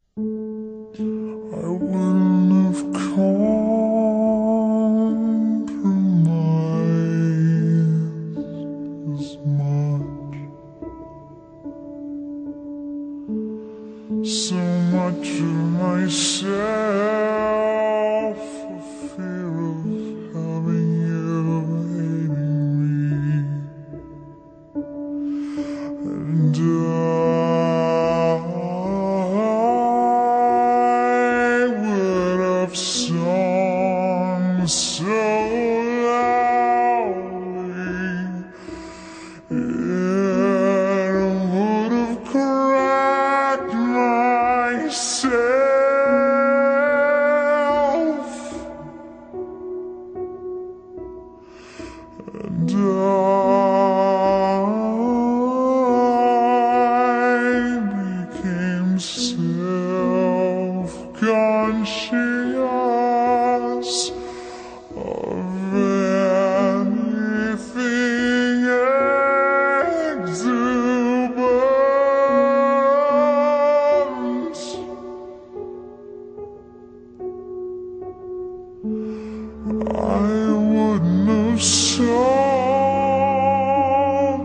I wouldn't have compromised as much. So much of myself for fear of having you hating me. And sung so loudly, it would have cracked myself, and I became self-conscious of anything exuberant. I wouldn't have sold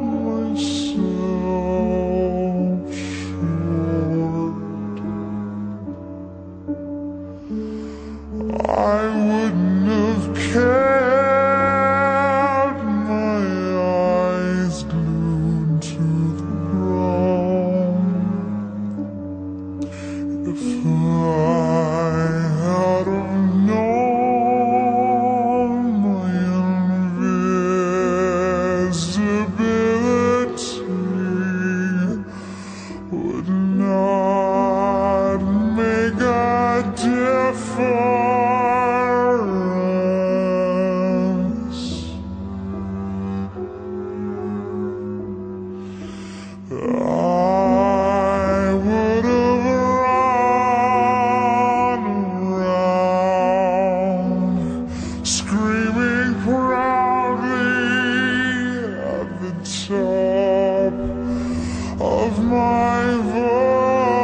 myself short. I wouldn't have kept my eyes glued to the ground if I had have known my invisibility would not make a difference. I would have run around, screaming proudly at the top of my voice.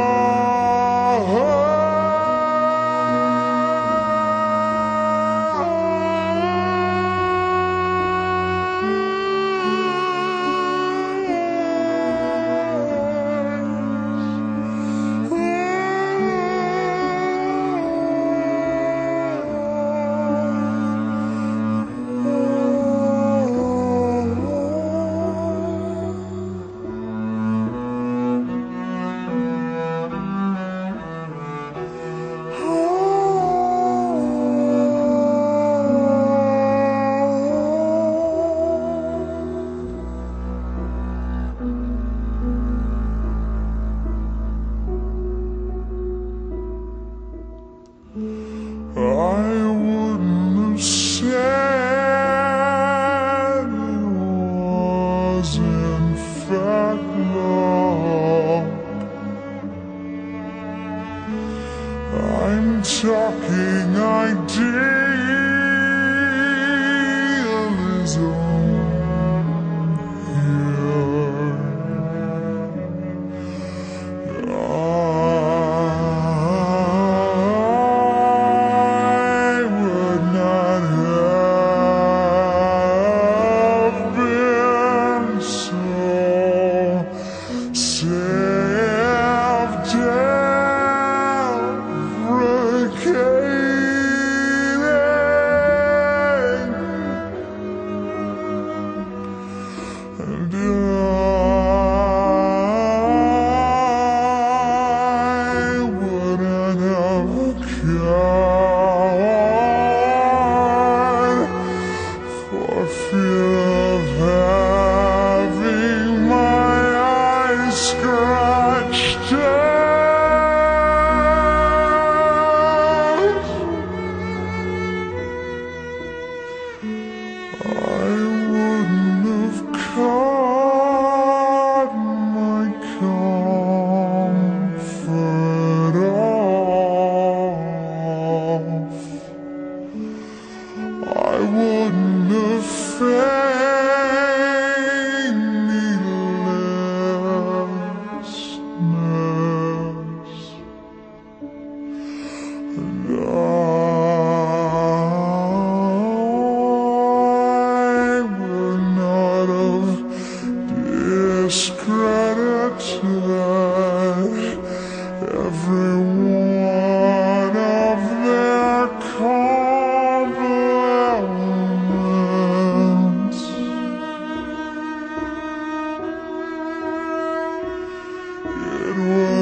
I wouldn't have said it was in fact love. I'm talking idealism here. Self-deprecating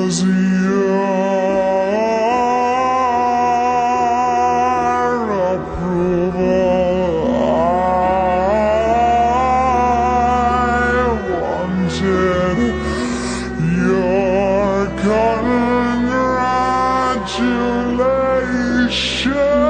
was your approval I wanted, your congratulations.